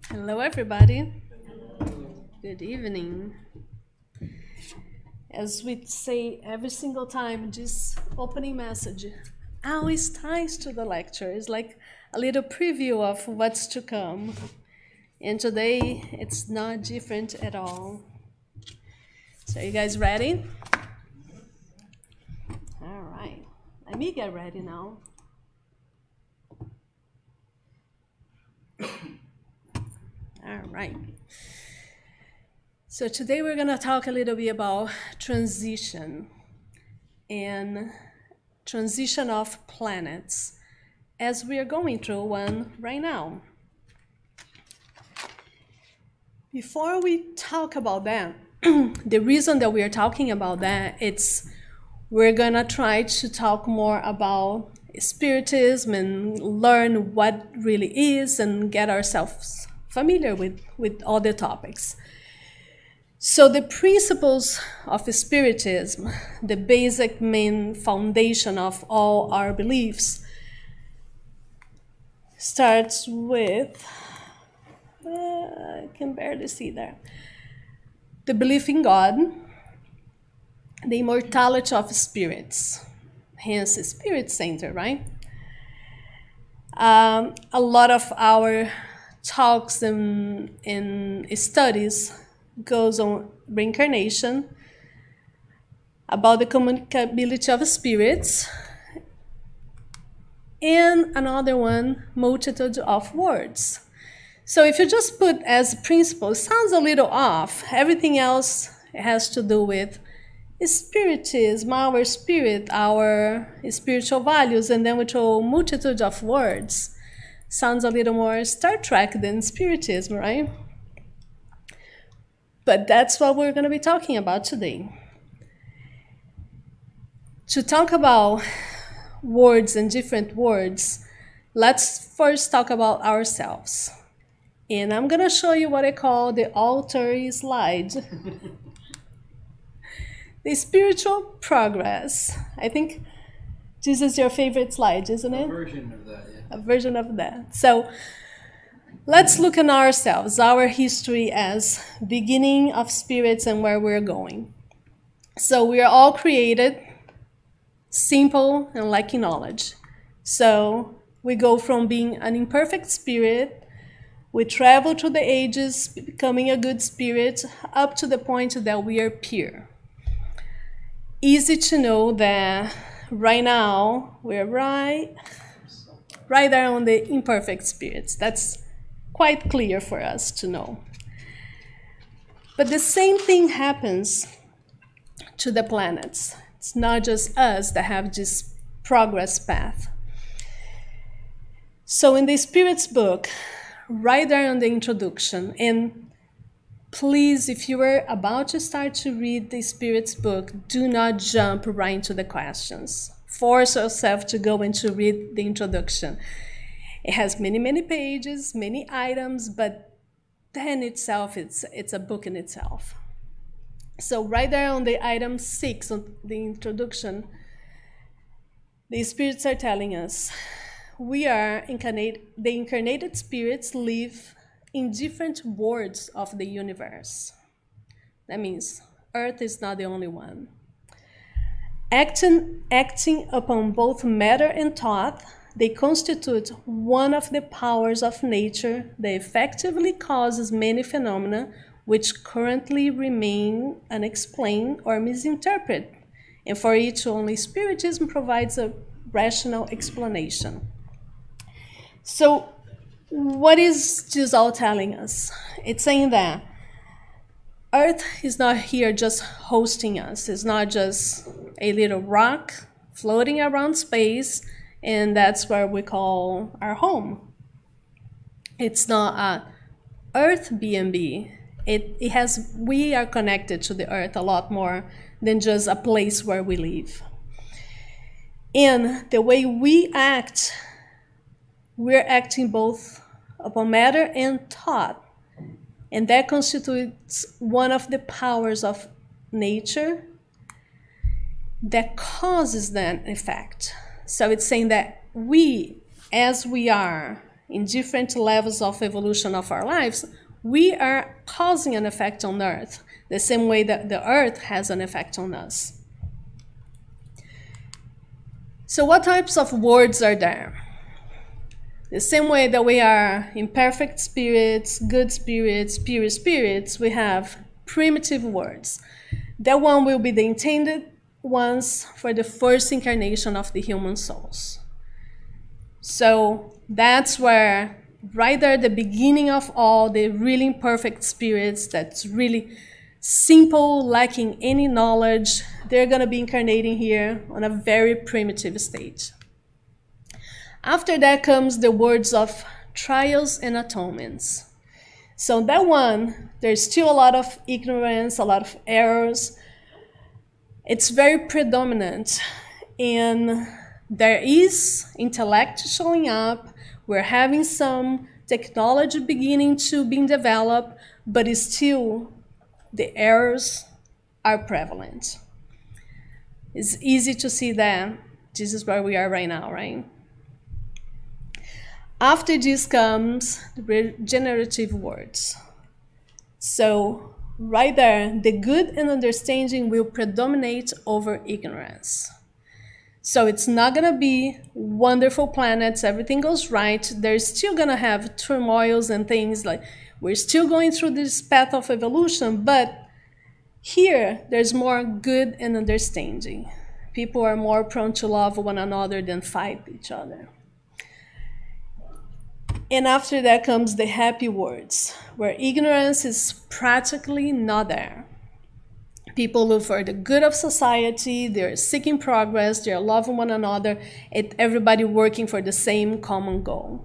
Hello, everybody. Good evening. As we say every single time, this opening message always ties to the lecture. It's like a little preview of what's to come. And today, it's not different at all. So, you guys ready? All right. Let me get ready now. All right. So today we're going to talk a little bit about transition and transition of planets as we are going through one right now. Before we talk about that, the reason that we are talking about that, we're going to try to talk more about Spiritism and learn what really is and get ourselves familiar with all the topics. So the principles of Spiritism, the basic main foundation of all our beliefs, starts with, I can barely see there, the belief in God, the immortality of spirits, hence the Spirit Center, right? A lot of our talks and studies goes on reincarnation, about the communicability of spirits, and another one, multitude of words. So if you just put as principle, it sounds a little off. Everything else has to do with Spiritism, our spirit, our spiritual values, and then we throw multitude of words. Sounds a little more Star Trek than Spiritism, right? But that's what we're going to be talking about today. To talk about words and different words, let's first talk about ourselves. And I'm going to show you what I call the altar slide. The spiritual progress. I think this is your favorite slide, isn't it? A version of that, yeah. A version of that. So let's look at ourselves, our history as beginning of spirits and where we're going. So we are all created simple and lacking knowledge. So we go from being an imperfect spirit, we travel through the ages, becoming a good spirit, up to the point that we are pure. Easy to know that right now we're right there on the imperfect spirits. That's quite clear for us to know. But the same thing happens to the planets. It's not just us that have this progress path. So in the Spirit's book, right there on the introduction, and please, if you are about to start to read the Spirit's book, do not jump right into the questions. Force yourself to go and to read the introduction. It has many, many pages, many items, but then itself, it's a book in itself. So right there on the item 6 on the introduction, the spirits are telling us we are the incarnated spirits live in different worlds of the universe. That means Earth is not the only one. Acting upon both matter and thought, they constitute one of the powers of nature that effectively causes many phenomena which currently remain unexplained or misinterpreted, and for each only Spiritism provides a rational explanation. So, what is this all telling us? It's saying that Earth is not here just hosting us. It's not just a little rock floating around space, and that's where we call our home. It's not a Earth B&B. We are connected to the Earth a lot more than just a place where we live. And the way we act, we're acting both upon matter and thought. And that constitutes one of the powers of nature that causes that effect. So it's saying that we, as we are, in different levels of evolution of our lives, we are causing an effect on Earth, the same way that the Earth has an effect on us. So what types of words are there? The same way that we are imperfect spirits, good spirits, pure spirits, we have primitive words. That one will be the intended ones for the first incarnation of the human souls. So that's where, right there at the beginning of all, the really imperfect spirits that's really simple, lacking any knowledge, they're going to be incarnating here on a very primitive state. After that comes the words of trials and atonements. So that one, there's still a lot of ignorance, a lot of errors. It's very predominant, and there is intellect showing up. We're having some technology beginning to be developed, but it's still the errors are prevalent. It's easy to see that this is where we are right now, right? After this comes the regenerative words. So right there, the good and understanding will predominate over ignorance. So it's not going to be wonderful planets, everything goes right. There's still going to have turmoils and things, like we're still going through this path of evolution, but here there's more good and understanding. People are more prone to love one another than fight each other. And after that comes the happy words, where ignorance is practically not there. People look for the good of society, they're seeking progress, they're loving one another, and everybody working for the same common goal.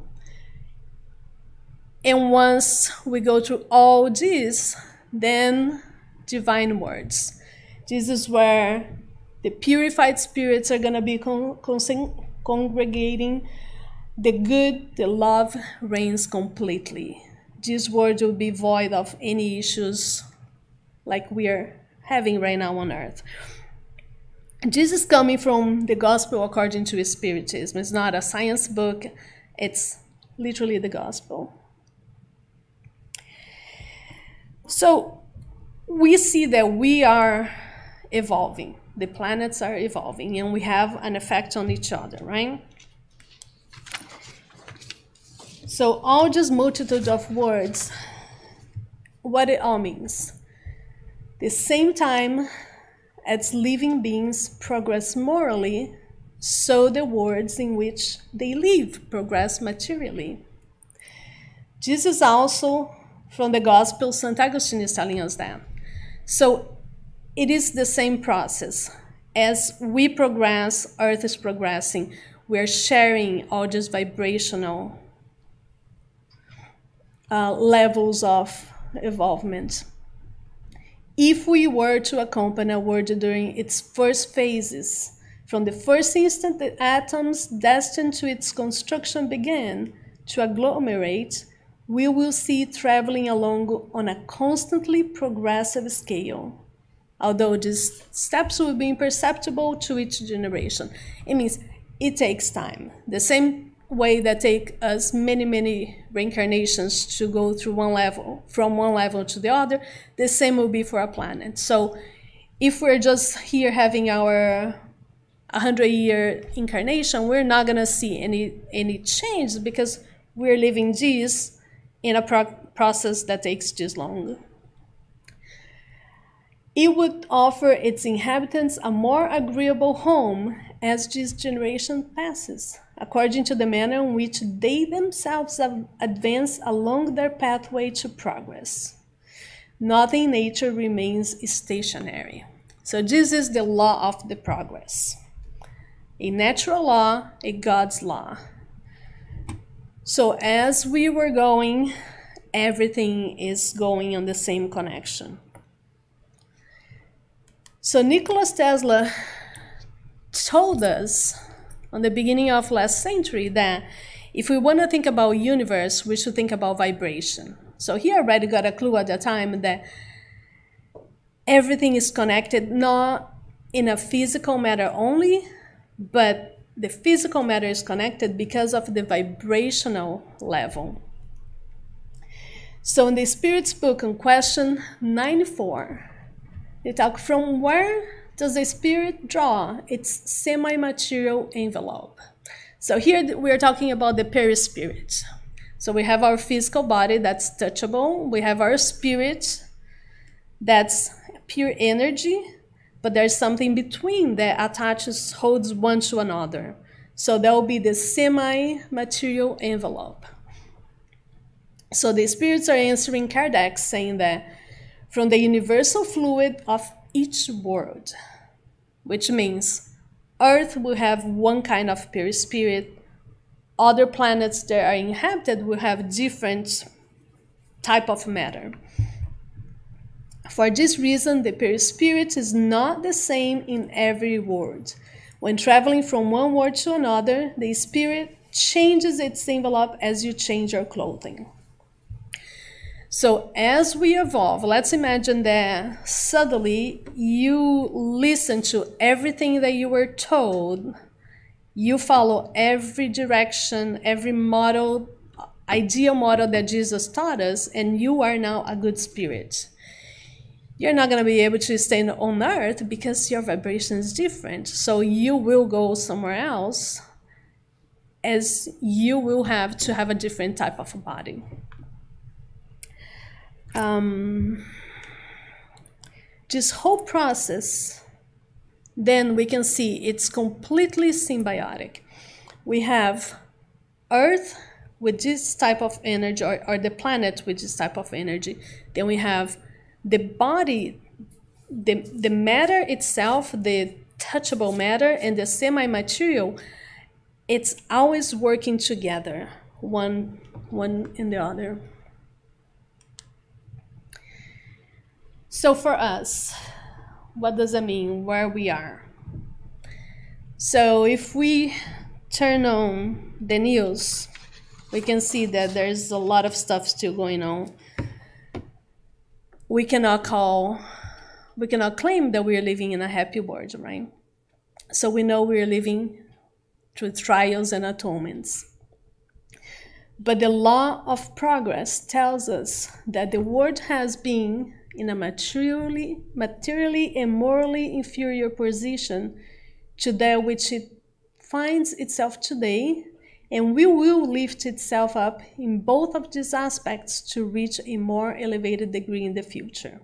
And once we go through all this, then divine words. This is where the purified spirits are going to be congregating. The good, the love reigns completely. This world will be void of any issues like we are having right now on earth. This is coming from the Gospel according to Spiritism. It's not a science book, it's literally the Gospel. So we see that we are evolving. The planets are evolving, and we have an effect on each other, right? So all this multitude of words, what it all means. The same time as living beings progress morally, so the words in which they live progress materially. This is also from the Gospel. St. Augustine is telling us that. So it is the same process. As we progress, Earth is progressing. We're sharing all these vibrational levels of evolvement. If we were to accompany a world during its first phases, from the first instant the atoms destined to its construction began to agglomerate, we will see it traveling along on a constantly progressive scale, although these steps will be imperceptible to each generation. It means it takes time. The same way that take us many reincarnations to go through one level, from one level to the other, the same will be for a planet. So if we're just here having our 100-year incarnation, we're not going to see any change because we're living this in a process that takes this long. It would offer its inhabitants a more agreeable home as this generation passes, according to the manner in which they themselves advance along their pathway to progress. Nothing in nature remains stationary. So this is the law of the progress. A natural law, a God's law. So as we were going, everything is going on the same connection. So Nikola Tesla told us on the beginning of last century that if we want to think about universe, we should think about vibration. So he already got a clue at the time that everything is connected, not in a physical matter only, but the physical matter is connected because of the vibrational level. So in the Spirit's book, on question 94, they talk from where does the Spirit draw its semi-material envelope? So here we're talking about the perispirit. So we have our physical body that's touchable. We have our spirit that's pure energy, but there's something between that attaches, holds one to another. So that will be the semi-material envelope. So the spirits are answering Kardec, saying that from the universal fluid of each world, which means Earth will have one kind of perispirit, other planets that are inhabited will have different type of matter. For this reason, the perispirit is not the same in every world. When traveling from one world to another, the spirit changes its envelope as you change your clothing. So as we evolve, let's imagine that suddenly you listen to everything that you were told, you follow every direction, every model, ideal model that Jesus taught us, and you are now a good spirit. You're not going to be able to stay on earth because your vibration is different. So you will go somewhere else, as you will have to have a different type of body. This whole process, then we can see it's completely symbiotic. We have Earth with this type of energy, or the planet with this type of energy. Then we have the body, the matter itself, the touchable matter, and the semi-material. It's always working together, one in the other. So for us, what does it mean where we are? So if we turn on the news, we can see that there's a lot of stuff still going on. We cannot claim that we are living in a happy world, right? So we know we are living through trials and atonements. But the law of progress tells us that the world has been in a materially and morally inferior position to that which it finds itself today, and will lift itself up in both of these aspects to reach a more elevated degree in the future.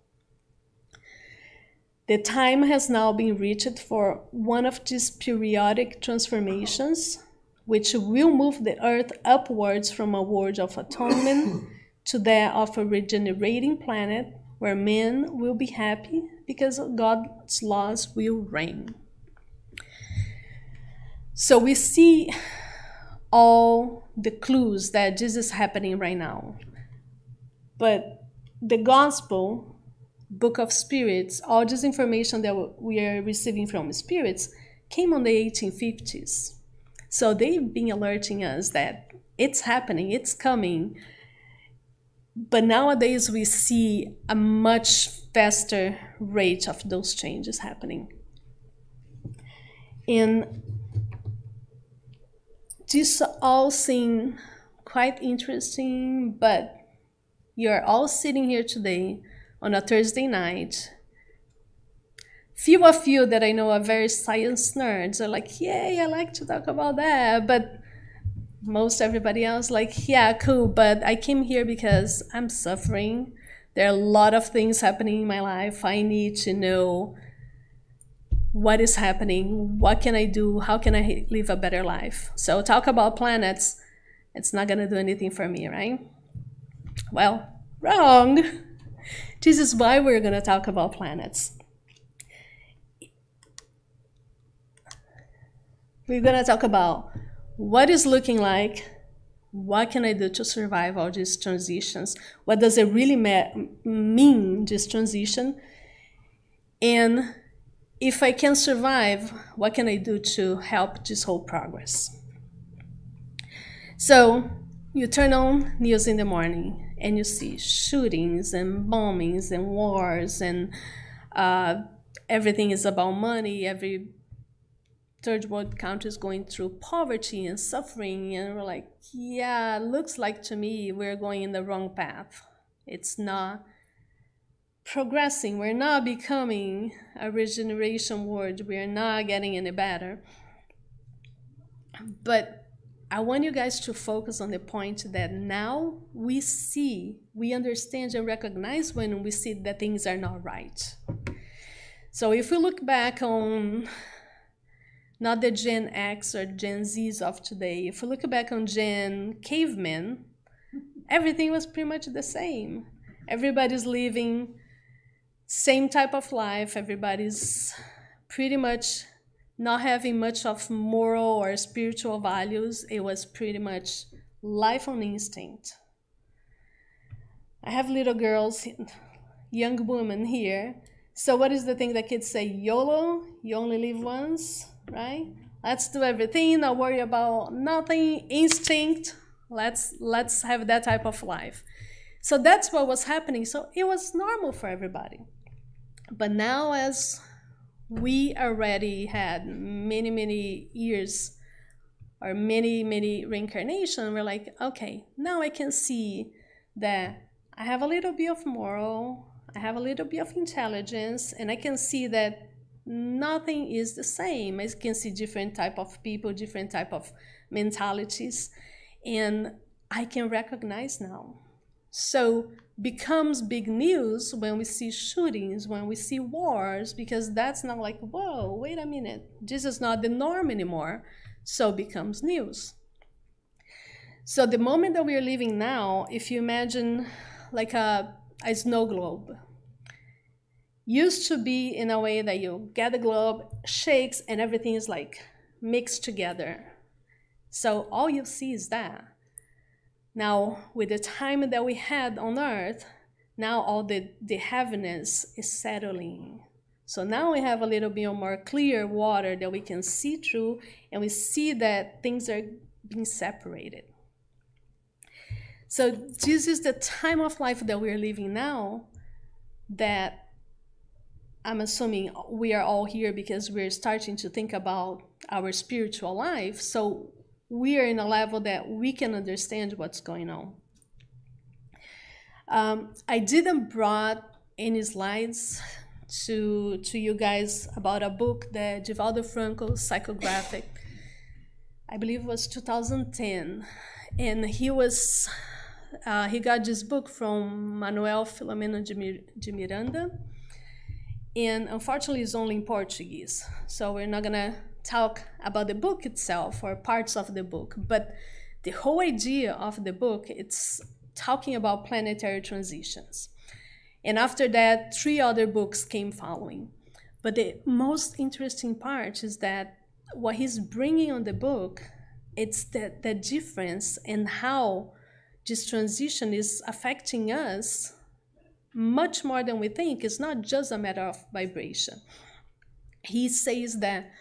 The time has now been reached for one of these periodic transformations, which will move the earth upwards from a world of atonement to that of a regenerating planet where men will be happy because God's laws will reign. So we see all the clues that this is happening right now. But the gospel, book of spirits, all this information that we are receiving from spirits came on the 1850s. So they've been alerting us that it's happening, it's coming. But nowadays we see a much faster rate of those changes happening. And this all seems quite interesting, but you're all sitting here today on a Thursday night. Few of you that I know are very science nerds are like, yay, I like to talk about that. But most everybody else like, yeah, cool, but I came here because I'm suffering. There are a lot of things happening in my life. I need to know what is happening, what can I do, how can I live a better life. So talk about planets, it's not gonna do anything for me, right? Well, wrong. This is why we're gonna talk about planets. We're gonna talk about what is looking like, what can I do to survive all these transitions, what does it really mean, this transition, and if I can survive, what can I do to help this whole progress? So you turn on news in the morning and you see shootings and bombings and wars, and everything is about money. third world countries going through poverty and suffering, and we're like, yeah, looks like to me we're going in the wrong path. It's not progressing. We're not becoming a regeneration world. We're not getting any better. But I want you guys to focus on the point that now we see, we understand and recognize when we see that things are not right. So if we look back on not the Gen X or Gen Zs of today, if we look back on Gen Cavemen, everything was pretty much the same. Everybody's living same type of life. Everybody's pretty much not having much of moral or spiritual values. It was pretty much life on instinct. I have little girls, young women here. So what is the thing that kids say? YOLO, you only live once, right? Let's do everything, not worry about nothing, instinct. Let's have that type of life. So that's what was happening. So it was normal for everybody. But now, as we already had many years or many reincarnations, we're like, okay, now I can see that I have a little bit of moral, I have a little bit of intelligence, and I can see that nothing is the same. I can see different type of people, different type of mentalities, and I can recognize now. So becomes big news when we see shootings, when we see wars, because that's not like, whoa, wait a minute, this is not the norm anymore. So becomes news. So the moment that we are living now, if you imagine like a snow globe, used to be in a way that you get the globe, shakes, and everything is like mixed together. So all you see is that. Now, with the time that we had on Earth, now all the heaviness is settling. So now we have a little bit more clear water that we can see through, and we see that things are being separated. So this is the time of life that we're living now, that I'm assuming we are all here because we're starting to think about our spiritual life. So we are in a level that we can understand what's going on. I didn't brought any slides to you guys about a book that Divaldo Franco, Psychographic, I believe it was 2010. And he got this book from Manuel Filomeno de Miranda. And unfortunately, it's only in Portuguese. So we're not gonna talk about the book itself or parts of the book, but the whole idea of the book, it's talking about planetary transitions. And after that, 3 other books came following. But the most interesting part is that what he's bringing on the book, it's the difference in how this transition is affecting us much more than we think. It's not just a matter of vibration. He says that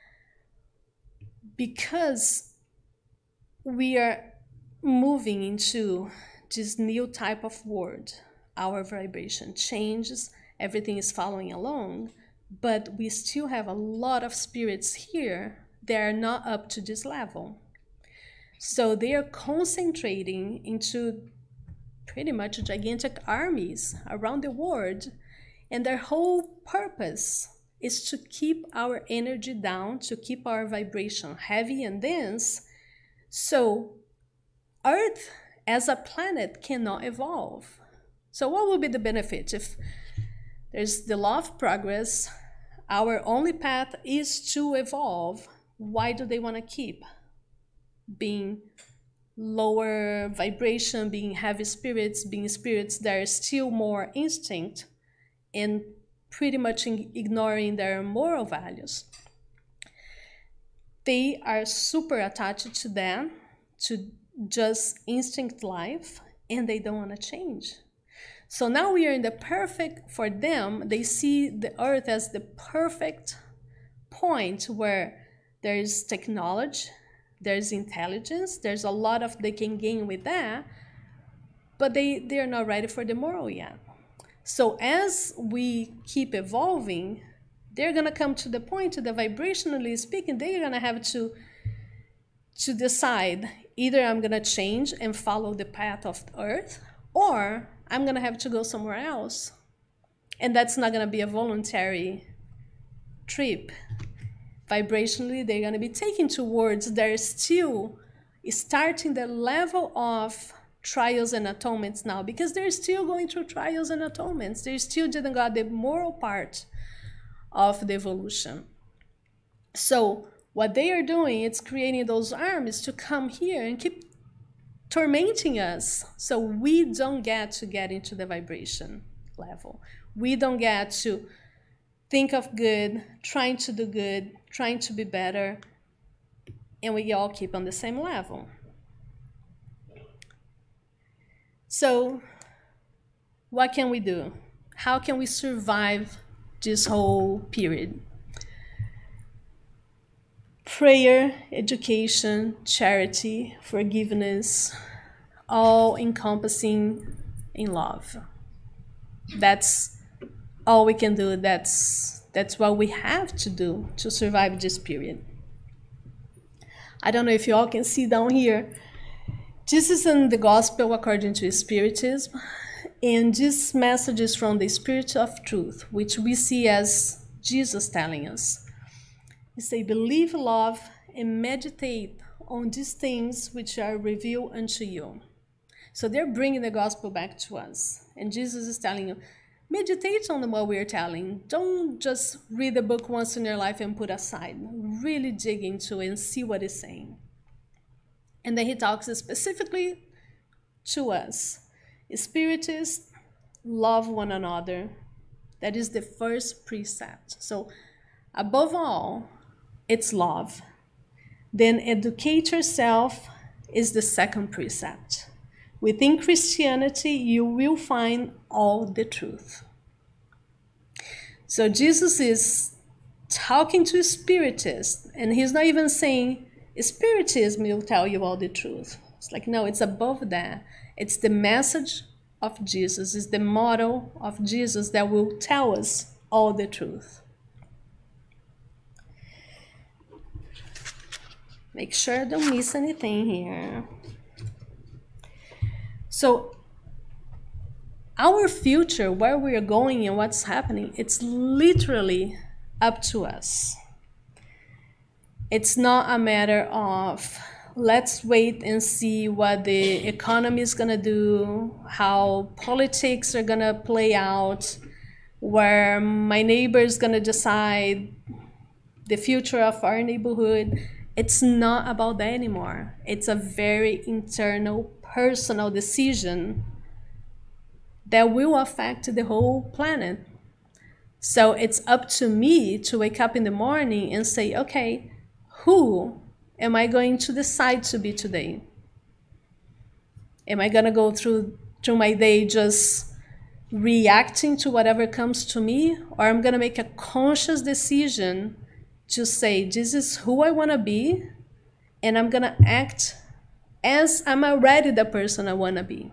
because we are moving into this new type of world, our vibration changes, everything is following along, but we still have a lot of spirits here that are not up to this level. So they are concentrating into pretty much gigantic armies around the world, and their whole purpose is to keep our energy down, to keep our vibration heavy and dense, so Earth as a planet cannot evolve. So what will be the benefit if there's the law of progress, our only path is to evolve? Why do they want to keep being lower vibration, being heavy spirits, being spirits that are still more instinct and pretty much ignoring their moral values? They are super attached to them, to just instinct life, and they don't want to change. So now we are in the perfect, for them, they see the Earth as the perfect point where there is technology, there's intelligence, there's a lot of they can gain with that, but they are not ready for the moral yet. So as we keep evolving, they're going to come to the point, the vibrationally speaking, they're going to have to decide, either I'm going to change and follow the path of Earth, or I'm going to have to go somewhere else. And that's not going to be a voluntary trip. Vibrationally, they're going to be taken towards, they're still starting the level of trials and atonements now, because they're still going through trials and atonements. They still didn't got the moral part of the evolution. So what they are doing is creating those armies to come here and keep tormenting us, so we don't get to get into the vibration level. We don't get to think of good, trying to do good, trying to be better, and we all keep on the same level. So what can we do? How can we survive this whole period? Prayer, education, charity, forgiveness, all encompassing in love. That's all we can do. That's what we have to do to survive this period. I don't know if you all can see down here. This is in the Gospel according to Spiritism, and this message is from the Spirit of Truth, which we see as Jesus telling us. He says, believe, love, and meditate on these things which are revealed unto you. So they're bringing the gospel back to us. And Jesus is telling you, meditate on what we're telling. Don't just read the book once in your life and put aside. Really dig into it and see what it's saying. And then he talks specifically to us. Spiritists, love one another. That is the first precept. So above all, it's love. Then educate yourself is the second precept. Within Christianity, you will find all the truth. So Jesus is talking to Spiritists, and he's not even saying, Spiritism will tell you all the truth. It's like, no, it's above that. It's the message of Jesus, it's the model of Jesus that will tell us all the truth. Make sure I don't miss anything here. So our future, where we are going and what's happening, it's literally up to us. It's not a matter of let's wait and see what the economy is going to do, how politics are going to play out, where my neighbor is going to decide the future of our neighborhood. It's not about that anymore. It's a very internal, personal decision that will affect the whole planet. So it's up to me to wake up in the morning and say, okay, who am I going to decide to be today? Am I going to go through my day just reacting to whatever comes to me? Or I'm going to make a conscious decision to say, this is who I want to be, and I'm going to act as I'm already the person I want to be.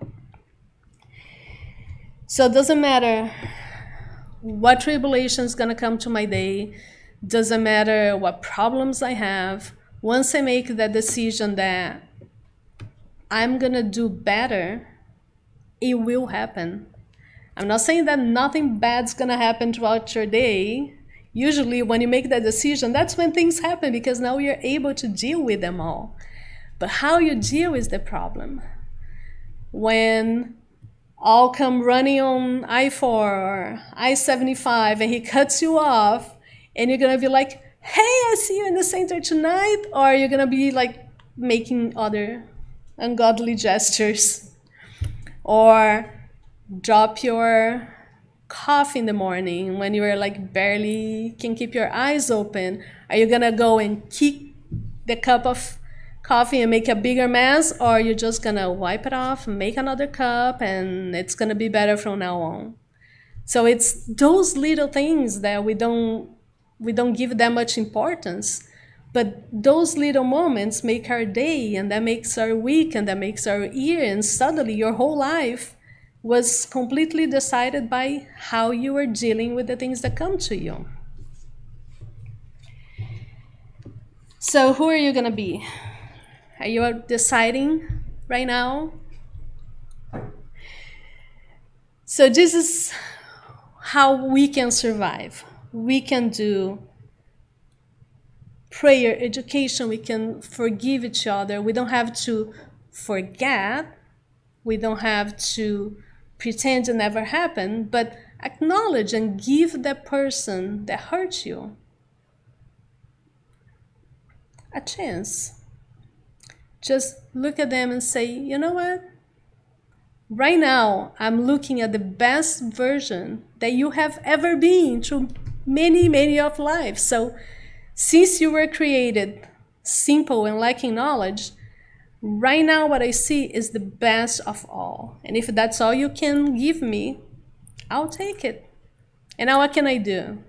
So it doesn't matter what tribulation is going to come to my day, doesn't matter what problems I have. Once I make that decision that I'm going to do better, it will happen. I'm not saying that nothing bad's going to happen throughout your day. Usually when you make that decision, that's when things happen, because now you're able to deal with them all. But how you deal is the problem. When all come running on I-4 or I-75 and he cuts you off, and you're going to be like, hey, I see you in the center tonight, or you're going to be like making other ungodly gestures, or drop your coffee in the morning when you're like barely can keep your eyes open. Are you gonna go and kick the cup of coffee and make a bigger mess, or you're just gonna wipe it off and make another cup and it's gonna be better from now on? So it's those little things that we don't give that much importance, but those little moments make our day, and that makes our week, and that makes our year, and suddenly your whole life was completely decided by how you were dealing with the things that come to you. So who are you gonna be? Are you deciding right now? So this is how we can survive. We can do prayer, education, we can forgive each other. We don't have to forget. We don't have to pretend it never happened, but acknowledge and give that person that hurt you a chance. Just look at them and say, you know what? Right now, I'm looking at the best version that you have ever been through many, many of life. So since you were created simple and lacking knowledge, right now what I see is the best of all. And if that's all you can give me, I'll take it. And now what can I do?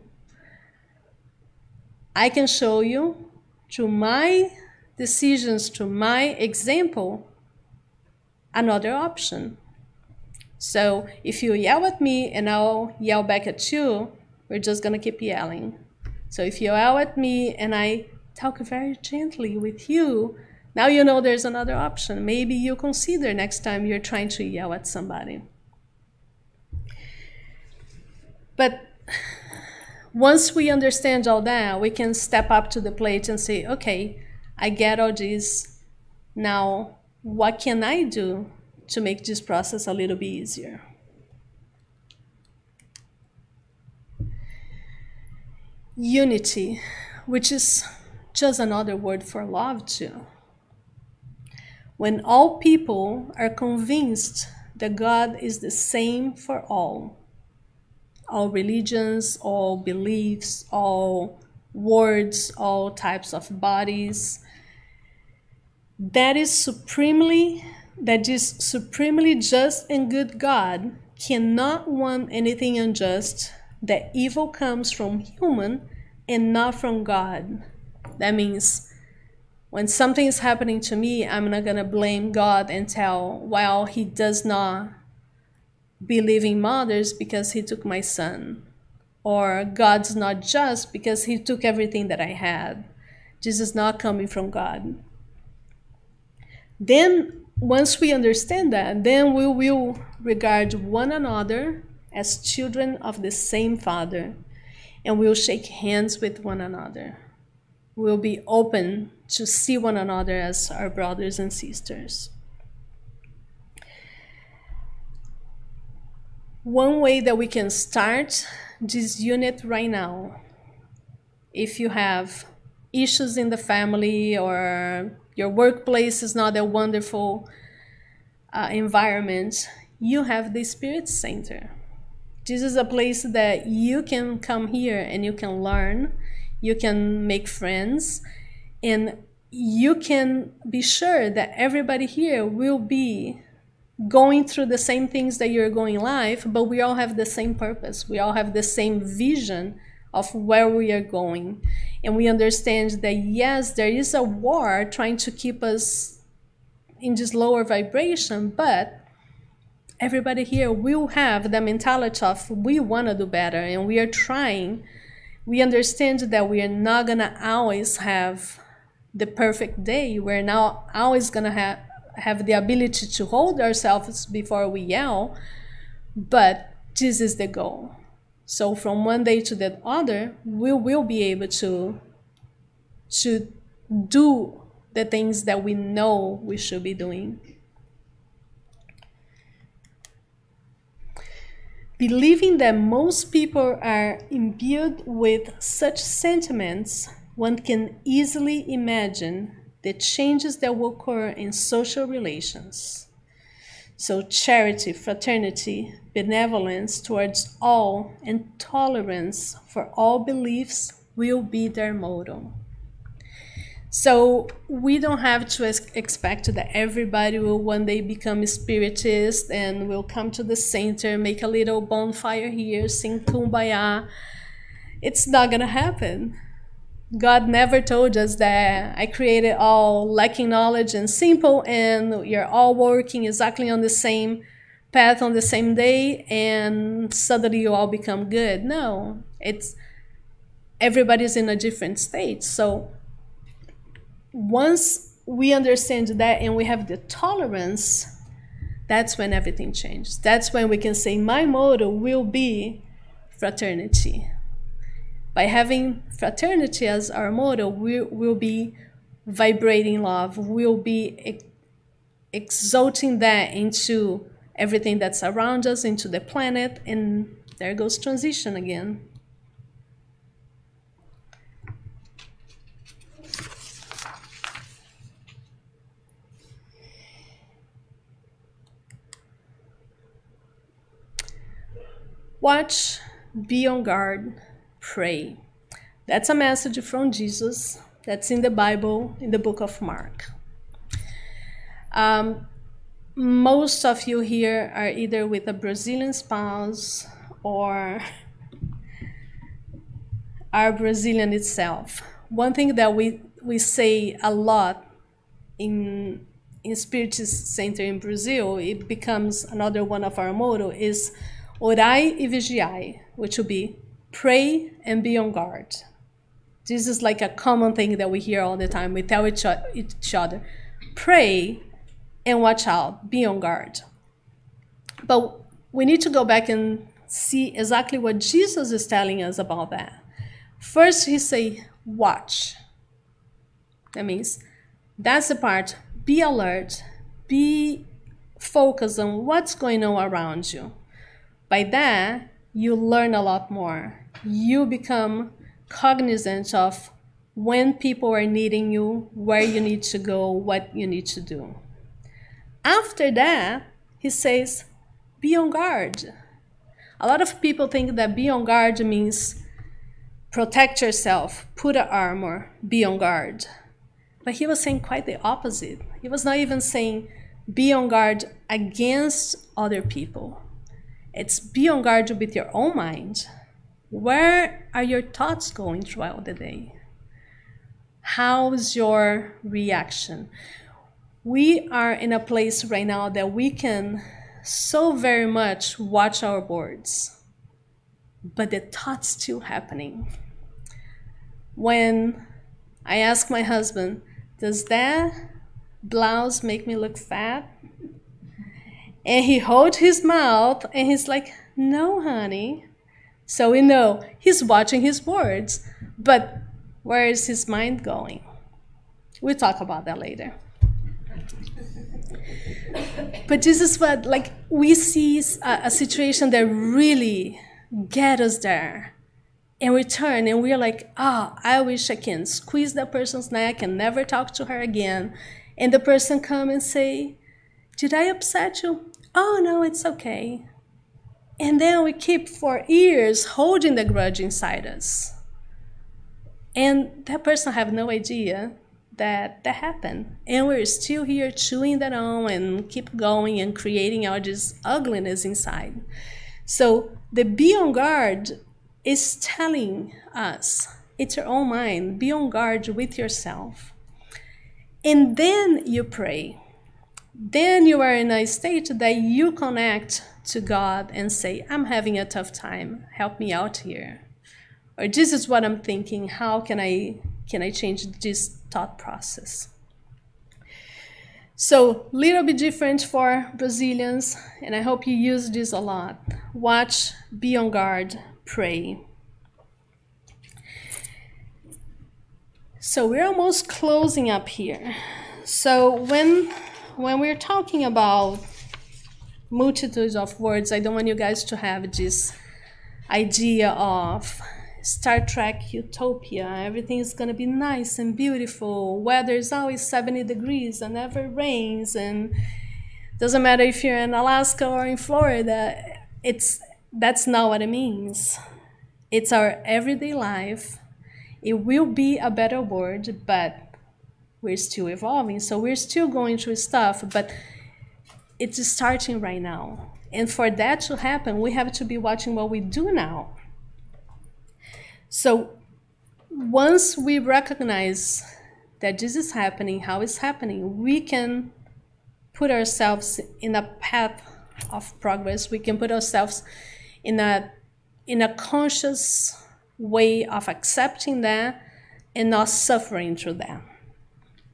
I can show you through my decisions, through my example, another option. So if you yell at me and I'll yell back at you, we're just gonna keep yelling. So if you yell at me and I talk very gently with you, now you know there's another option. Maybe you consider next time you're trying to yell at somebody. But once we understand all that, we can step up to the plate and say, okay, I get all this. Now, what can I do to make this process a little bit easier? Unity, which is just another word for love too. When all people are convinced that God is the same for all religions, all beliefs, all words, all types of bodies, that this supremely just and good God cannot want anything unjust, that evil comes from human and not from God. That means when something is happening to me, I'm not going to blame God and tell, well, he does not believe in mothers because he took my son. Or God's not just because he took everything that I had. This is not coming from God. Then, once we understand that, then we will regard one another as children of the same Father, and we'll shake hands with one another. We'll be open to see one another as our brothers and sisters. One way that we can start this unit right now, if you have issues in the family or your workplace is not a wonderful environment, you have the Spirit Center. This is a place that you can come here and you can learn, you can make friends, and you can be sure that everybody here will be going through the same things that you're going in life, but we all have the same purpose. We all have the same vision of where we are going. And we understand that, yes, there is a war trying to keep us in this lower vibration, but everybody here will have the mentality of we want to do better, and we are trying. We understand that we are not going to always have the perfect day. We're not always going to have the ability to hold ourselves before we yell, but this is the goal. So from one day to the other, we will be able to do the things that we know we should be doing. Believing that most people are imbued with such sentiments, one can easily imagine the changes that will occur in social relations. So charity, fraternity, benevolence towards all, and tolerance for all beliefs will be their motto. So we don't have to expect that everybody will one day become a spiritist and will come to the center, make a little bonfire here, sing Kumbaya. It's not gonna happen. God never told us that I created all lacking knowledge and simple, and you're all working exactly on the same path on the same day, and suddenly you all become good. No, it's everybody's in a different state. So once we understand that and we have the tolerance, that's when everything changes. That's when we can say, my motto will be fraternity. By having fraternity as our motto, we will be vibrating love. We'll be exalting that into everything that's around us, into the planet, and there goes transition again. Watch, be on guard, pray. That's a message from Jesus that's in the Bible, in the book of Mark. Most of you here are either with a Brazilian spouse or are Brazilian itself. One thing that we say a lot in Spiritist Center in Brazil, it becomes another one of our motto, is orai e vigiai, which will be pray and be on guard. This is like a common thing that we hear all the time. We tell each other, pray and watch out, be on guard. But we need to go back and see exactly what Jesus is telling us about that. First, he say, watch. That means that's the part, be alert, be focused on what's going on around you. By that, you learn a lot more. You become cognizant of when people are needing you, where you need to go, what you need to do. After that, he says, be on guard. A lot of people think that be on guard means protect yourself, put an armor, be on guard. But he was saying quite the opposite. He was not even saying be on guard against other people. It's be on guard with your own mind. Where are your thoughts going throughout the day? How's your reaction? We are in a place right now that we can so very much watch our words, but the thoughts still happening. When I ask my husband, does that blouse make me look fat? And he holds his mouth and he's like, no, honey. So we know he's watching his words, but where is his mind going? We'll talk about that later. But this is what, like, we see a situation that really get us there. And we turn and we're like, I wish I can squeeze that person's neck and never talk to her again. And the person come and say, did I upset you? Oh, no, it's okay. And then we keep for years holding the grudge inside us. And that person have no idea that happened. And we're still here chewing that on and keep going and creating all this ugliness inside. So the be on guard is telling us, it's your own mind, be on guard with yourself. And then you pray. Then you are in a state that you connect to God and say, I'm having a tough time, help me out here. Or this is what I'm thinking, how can I change this thought process? So, little bit different for Brazilians, and I hope you use this a lot. Watch, be on guard, pray. So we're almost closing up here. So when we're talking about multitudes of words, I don't want you guys to have this idea of Star Trek utopia. Everything is going to be nice and beautiful. Weather is always 70 degrees and never rains. And doesn't matter if you're in Alaska or in Florida. That's not what it means. It's our everyday life. It will be a better world, but we're still evolving. So we're still going through stuff, but it's starting right now. And for that to happen, we have to be watching what we do now. So once we recognize that this is happening, how it's happening, we can put ourselves in a path of progress. We can put ourselves in a conscious way of accepting that and not suffering through that.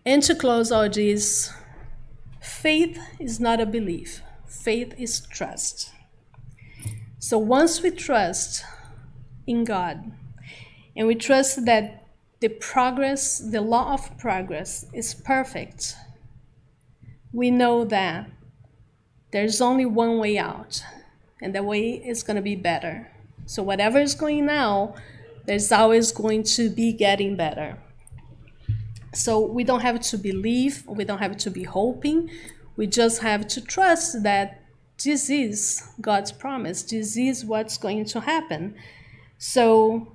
And to close all this, faith is not a belief. Faith is trust. So once we trust in God, and we trust that the law of progress is perfect, we know that there's only one way out, and the way is going to be better. So whatever is going now, there's always going to be getting better. So we don't have to believe, we don't have to be hoping, we just have to trust that this is God's promise, this is what's going to happen. So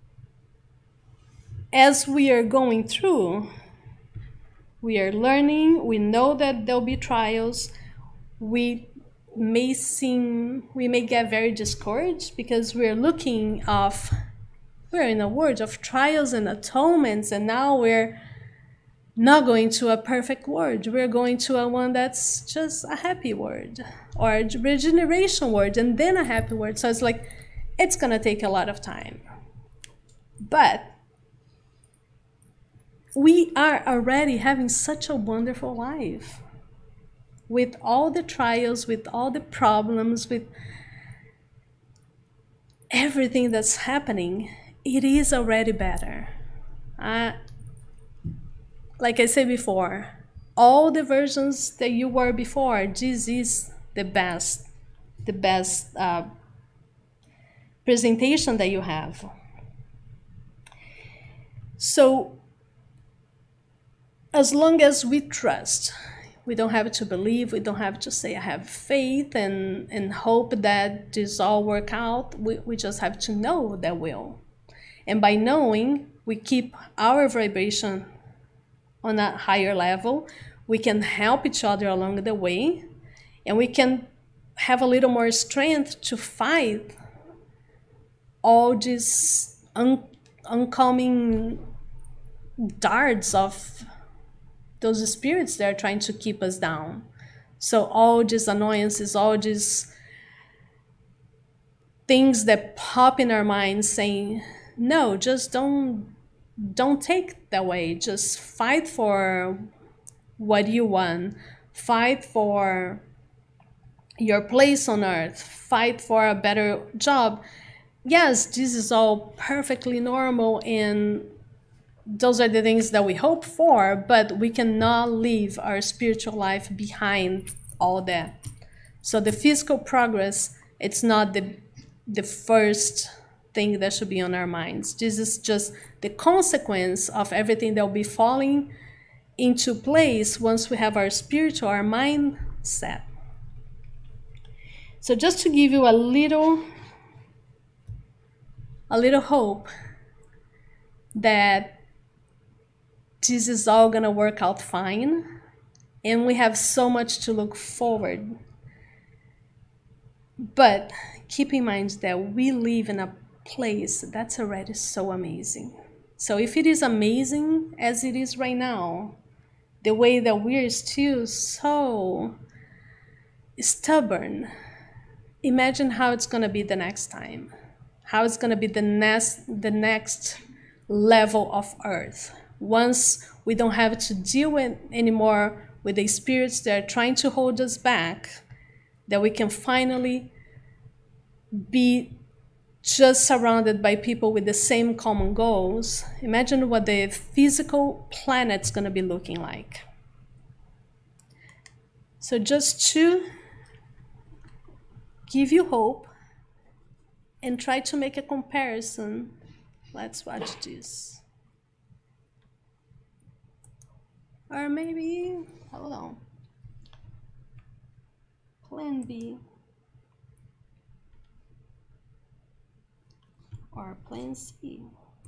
as we are going through, we are learning, we know that there'll be trials, we may get very discouraged because we're in a world of trials and atonements, and now we're not going to a perfect world. We're going to a one that's just a happy world, or a regeneration world, and then a happy world. So it's like, it's going to take a lot of time. But we are already having such a wonderful life. With all the trials, with all the problems, with everything that's happening, it is already better. Like I said before, all the versions that you were before, this is the best presentation that you have. So as long as we trust, we don't have to believe, we don't have to say I have faith and hope that this all work out. We just have to know that will. And by knowing, we keep our vibration on a higher level. We can help each other along the way, and we can have a little more strength to fight all these oncoming darts of those spirits that are trying to keep us down. So all these annoyances, all these things that pop in our minds saying, no, just don't take that way. Just fight for what you want. Fight for your place on earth. Fight for a better job. Yes, this is all perfectly normal, and those are the things that we hope for, but we cannot leave our spiritual life behind all that. So the physical progress, it's not the first thing that should be on our minds. This is just the consequence of everything that will be falling into place once we have our spiritual, our mind set. So just to give you a little hope that this is all gonna work out fine, and we have so much to look forward. But keep in mind that we live in a place that's already so amazing. So if it is amazing as it is right now, the way that we're still so stubborn, imagine how it's gonna be the next time, how it's gonna be the next level of earth. Once we don't have to deal with anymore with the spirits that are trying to hold us back, that we can finally be just surrounded by people with the same common goals. Imagine what the physical planet's going to be looking like. So just to give you hope and try to make a comparison, let's watch this. Or maybe, hold on, Plan B or Plan C.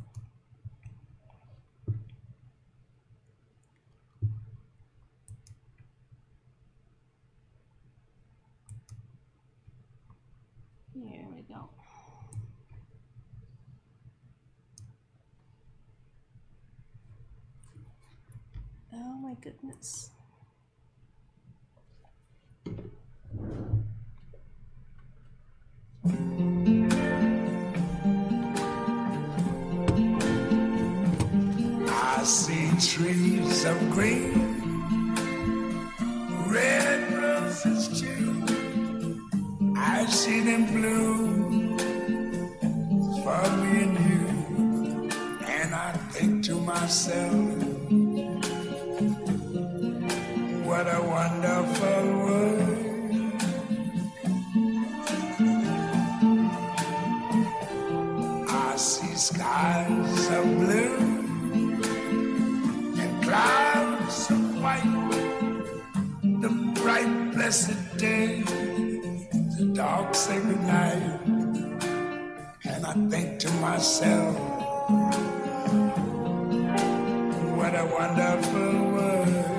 Here we go. Oh my goodness. I see trees of green, red roses too. I see them bloom for me and you, and I think to myself, what a wonderful world. I see skies of blue and clouds of white, the bright blessed day, the dark sacred night, and I think to myself, what a wonderful world.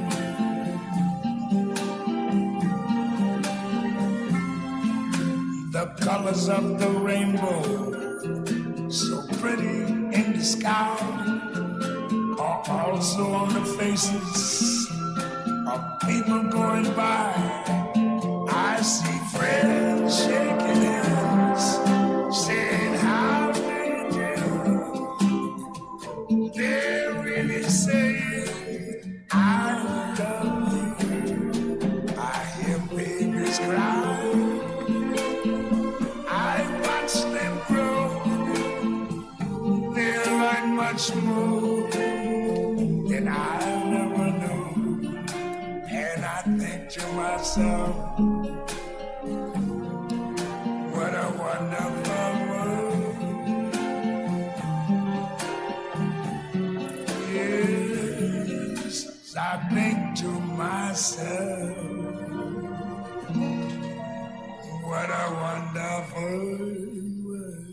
The colors of the rainbow, so pretty in the sky, are also on the faces of people going by. I see friends shaking hands, saying how do you do. They're really saying I love you. I hear babies cry, I watch them grow. They learn much more than I never knew. And I think to myself, what a wonderful world. Yes, I think to myself, what a wonderful world.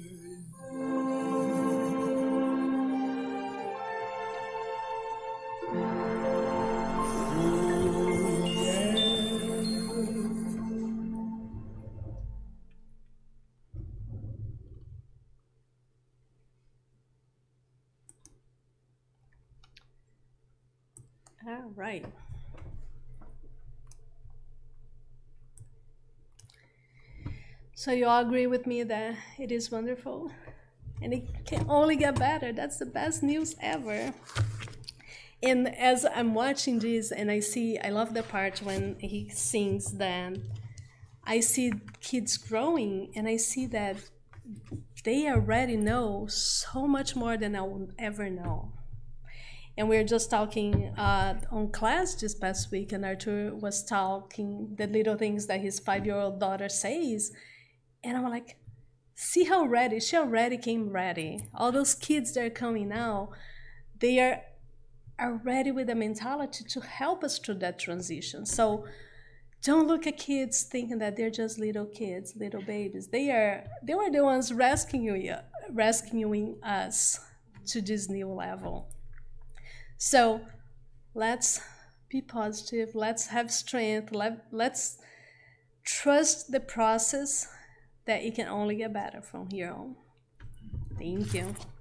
All right. So you all agree with me that it is wonderful and it can only get better. That's the best news ever. And as I'm watching this and I love the part when he sings that I see kids growing and I see that they already know so much more than I will ever know. And we were just talking on class this past week, and Arthur was talking the little things that his 5-year-old daughter says. And I'm like, see how ready, she already came ready. All those kids that are coming now, they are ready with the mentality to help us through that transition. So don't look at kids thinking that they're just little kids, little babies. They were the ones rescuing us to this new level. So let's be positive, let's have strength, let's trust the process that it can only get better from here on. Thank you.